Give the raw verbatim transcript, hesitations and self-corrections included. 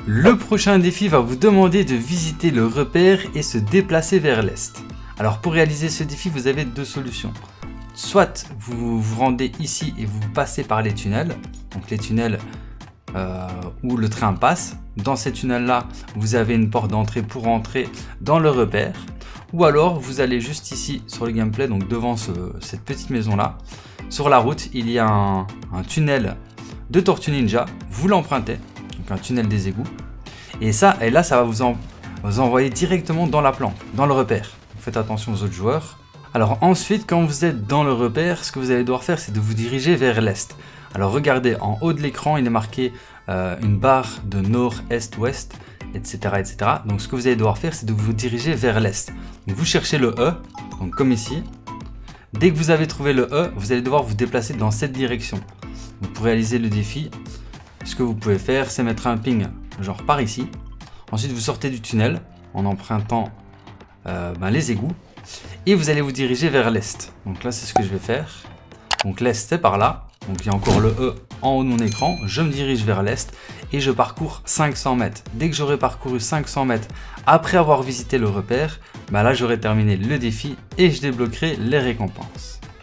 Le prochain défi va vous demander de visiter le repère et se déplacer vers l'est. Alors pour réaliser ce défi, vous avez deux solutions. Soit vous vous rendez ici et vous passez par les tunnels, donc les tunnels euh, où le train passe. Dans ces tunnels là, vous avez une porte d'entrée pour entrer dans le repère. Ou alors vous allez juste ici sur le gameplay, donc devant ce, cette petite maison là. Sur la route, il y a un, un tunnel de Tortue Ninja, vous l'empruntez, donc un tunnel des égouts. Et ça, et là ça va vous, en, vous envoyer directement dans la planque, dans le repère. Faites attention aux autres joueurs. Alors ensuite, quand vous êtes dans le repère, ce que vous allez devoir faire, c'est de vous diriger vers l'est. Alors regardez, en haut de l'écran, il est marqué euh, une barre de nord, est, ouest, et cetera, et cetera. Donc ce que vous allez devoir faire, c'est de vous diriger vers l'est. Donc vous cherchez le E, donc comme ici. Dès que vous avez trouvé le E, vous allez devoir vous déplacer dans cette direction. Donc pour réaliser le défi, ce que vous pouvez faire, c'est mettre un ping, genre par ici. Ensuite, vous sortez du tunnel en empruntant euh, ben, les égouts. Et vous allez vous diriger vers l'est. Donc là, c'est ce que je vais faire. Donc l'est, c'est par là. Donc il y a encore le E en haut de mon écran. Je me dirige vers l'est et je parcours cinq cents mètres. Dès que j'aurai parcouru cinq cents mètres après avoir visité le repère, bah là j'aurai terminé le défi et je débloquerai les récompenses.